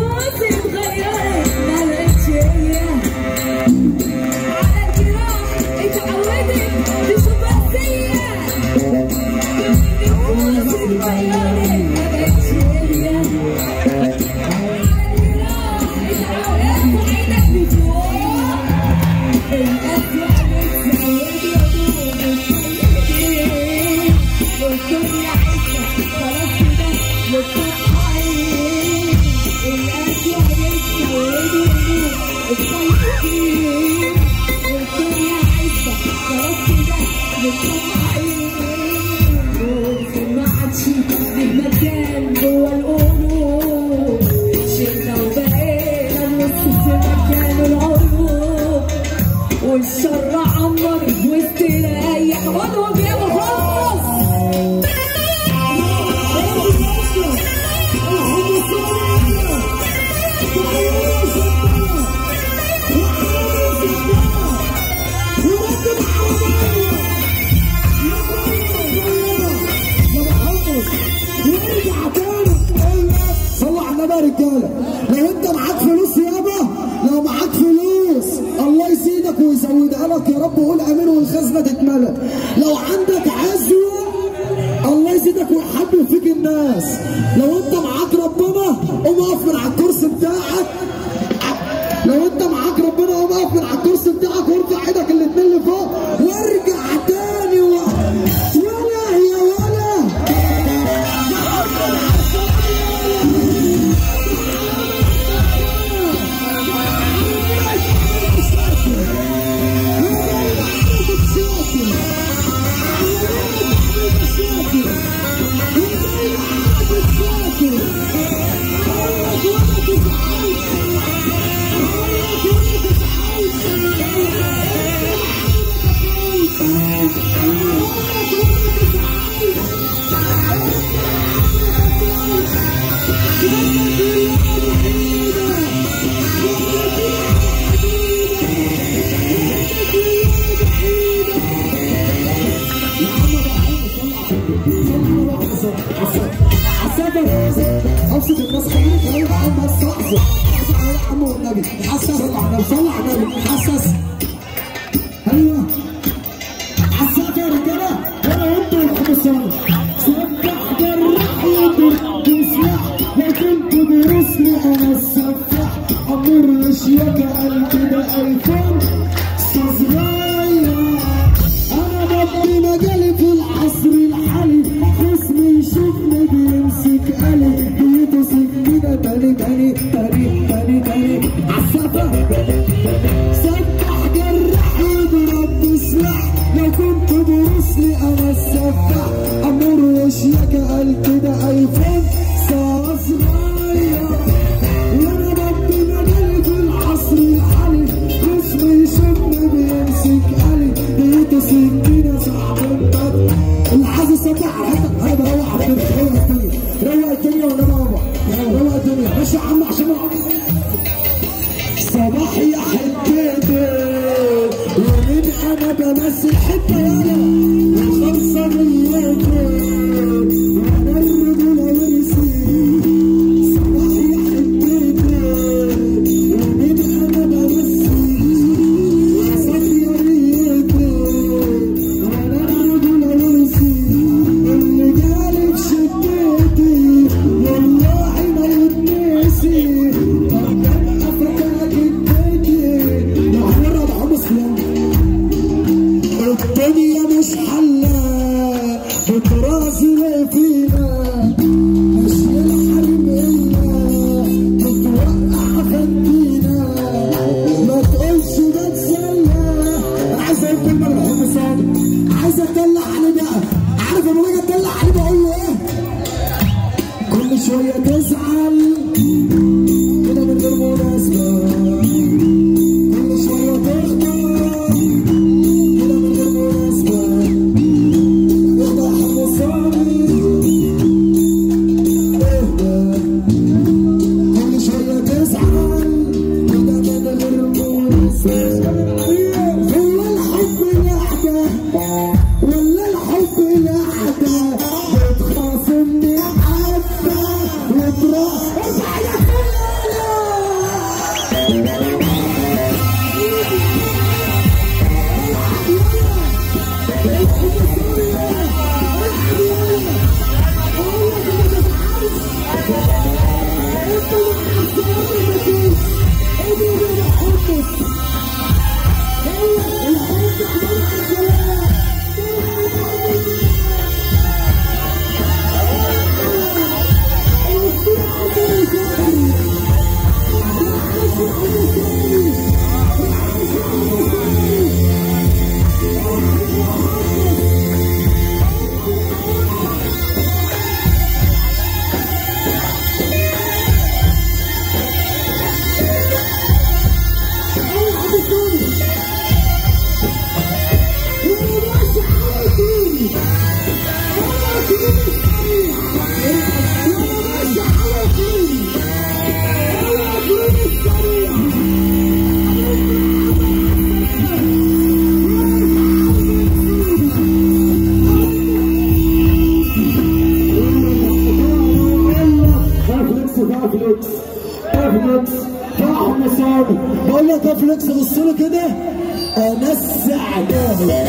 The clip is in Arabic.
والشر عمر واستريح وضعه بيبقى خالص. صلوا على النبي يا رجاله. لو انت معاك فلوس يابا، لو معاك فلوس الله يزيدك ويزودها لك يا رب، قول امين والخزنه تتملى. لو عندك عزوه الله يزيدك ويحبب فيك الناس. لو انت معاك ربنا قوم اقف من على الكرسي بتاعك. لو انت معاك ربنا قوم اقف من على الكرسي بتاعك وارفع ايدك الاتنين لفوق وارجع تاني ولا يا ولا ابسط الناس. خليني معاهم بس لحظه يا عم والنبي. حسس صلى على النبي حسس. ايوه حسس يا رجاله. وانا انتوا الخمسان سبح جرح يضرب سلاح، لكن تدرسني انا السفاح. امر اشياك قلبي ده ايفون صغير. انا ببني مجالي في العصر الحالي، خصمي يشوفني بيمسك قلبي بيده سكينه تاني تاني تاني تاني تاني عالسفه. سبح جرح يضرب بسلاح، لو كنت تدرسني انا السفاح. امر وشياك قلبي ده ايفون صغير. وانا ببني مجالي في العصر الحالي، خصمي يشوفني بيمسك قلبي بيده سكينه صعب البدء. اللي عايز يصبح على حته انا بروح على الدنيا. روق الدنيا ولا بابا روق الدنيا ماشي يا عم عشان صباح يا حتتي. ومن انا بمثل حته يالا خلصه نيتي وانا الرجوله ورثي. صباح يا حتتي ومن انا بمثل صفيه نيتي وانا الرجوله ورثي. اللي جالي في شدتي والله ما يتنسي. طب ابقى فاكرك اديتي لو هنقرب حمص. الدنيا مش حلة بترازي فينا، مش للحرم إلا بتوقع فندينا. ما تقولش بتسلى. عايز اقول كلمة للحمصان، عايز اتدلع عليه بقى. عارف لما باجي اتدلع عليه بقول له ايه؟ كل شوية تزعل كده من غير مناسبة، كل شوية تغضب كده من غير مناسبة. اهدى يا حمصاني اهدى. كل شوية تزعل كده من غير مناسبة. هو الحب لحظة ولا الحب لحظة؟ بتخاصمني حبة وتروح ارفع ايدك فليكس فاحنا سامي بقول لك يا فليكس بص له كده انا السعداني